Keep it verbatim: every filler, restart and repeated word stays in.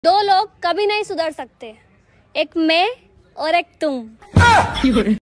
दो लोग कभी नहीं सुधर सकते, एक मैं और एक तुम।